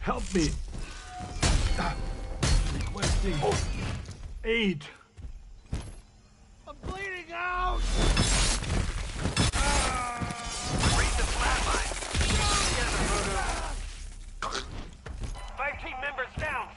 Help me. Requesting aid. I'm bleeding out! Read the flatline. 5 team members down.